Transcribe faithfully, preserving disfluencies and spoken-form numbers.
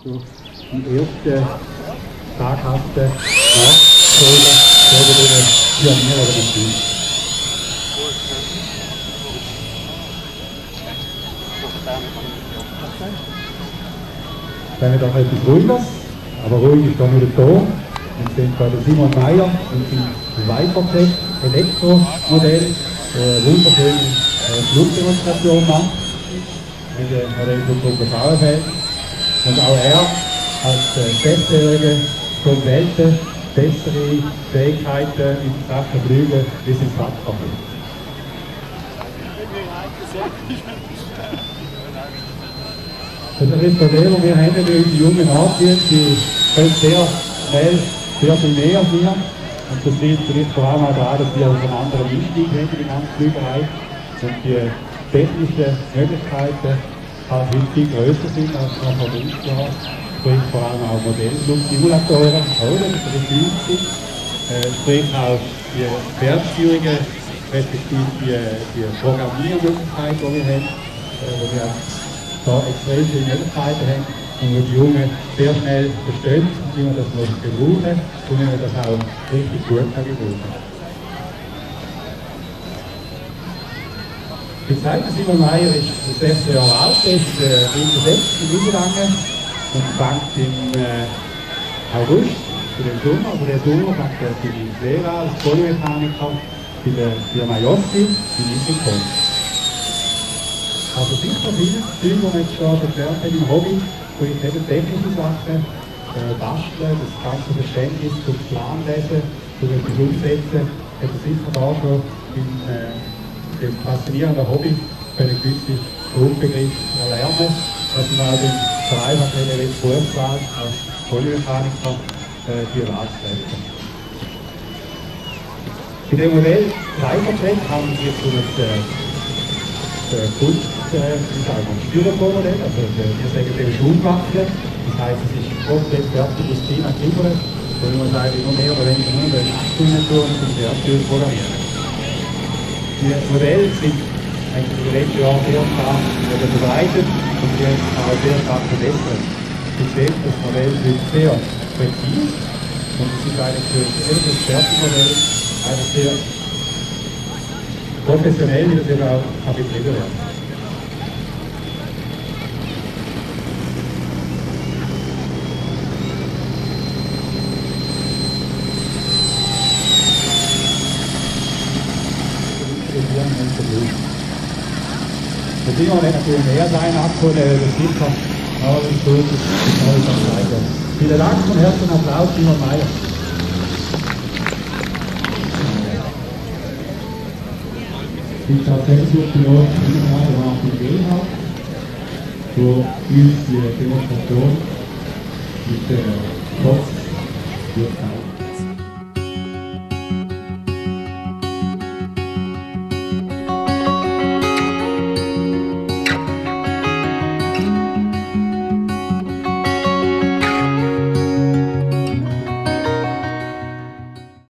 durch die erste taghafte Nachfolge oder den Pionier oder den Team. Dann doch etwas Ruhiges, aber ruhig ist da wieder da. Wir sind bei der Simon Meyer und dem Vipertec Elektromodell, eine wunderschöne äh, Flugdemonstration macht mit der Modellfluggruppe VfL. Und auch er als äh, sechzehnjähriger schon Welten bessere Fähigkeiten in Sachen Flüge bis ins Wasser. Das ist das Problem, das wir haben, bei unseren jungen Anziehen, die können sehr schnell sehr viel mehr als wir. Und das liegt vielleicht vor allem auch daran, dass wir einen anderen Einstieg haben in die ganze Flügerei. Und die technischen Möglichkeiten halt heute viel grösser sind als noch vor fünfzig Jahren. Sprich vor allem auch Modellflugsimulatoren, oder? Das ist günstig. Äh, sprich auch die Fernsteuerungen, respektive die, die Programmiermöglichkeiten, die wir haben, äh, wo wir da extrem viele Möglichkeiten haben und wo die Jungen sehr schnell verstehen, wie man das muss gebrauchen und wie man das auch richtig gut kann gebrauchen. Wie gesagt, Simon Meyer ist sechzehn Jahre alt, er ist äh, sechs in Niederlangen und fängt im äh, August, für den Sommer, also der Sommer fängt er für die Lehre als Polymechaniker bei der Firma Jossi in Isikon. Also sicher viele Dinge, die wir jetzt schon erklärt haben im Hobby, sprich eben technische Sachen, äh, basteln, das ganze Verständnis zum Plan lesen, zum etwas umsetzen, hat er sicher da schon in äh, dem faszinierenden Hobby einen gewissen Grundbegriff erlernen, dass man auch den vereinfacht in der Berufswahl als Polymechaniker äh, die Wahl treffen. In dem Modell Vipertec haben wir so ein äh, Kunst äh, Styropor-Modell, also wir sagen dem Schulwaffe, das heisst, es ist komplett fertig bis China geliefert, wo man sagt, immer mehr oder weniger nur eine Achtungsnatur und zum Fertig programmieren. Die Modelle sind eigentlich in den letzten Jahren sehr stark verbreitet und die haben auch sehr stark verbessert. Ich sehe, das Modell ist sehr präzise und es ist eigentlich für das Fertigmodell eigentlich sehr professionell, wie das eben auch betrieben wird. Der Simon hat natürlich mehr sein abholen, das sicher alles gut ist, das Neues anzeigen. Vielen Dank und herzlichen Applaus, Simon Meyer. Ich bin tatsächlich Pilot innerhalb der Martin Gerhard, wo uns die Demonstration mit der Post wird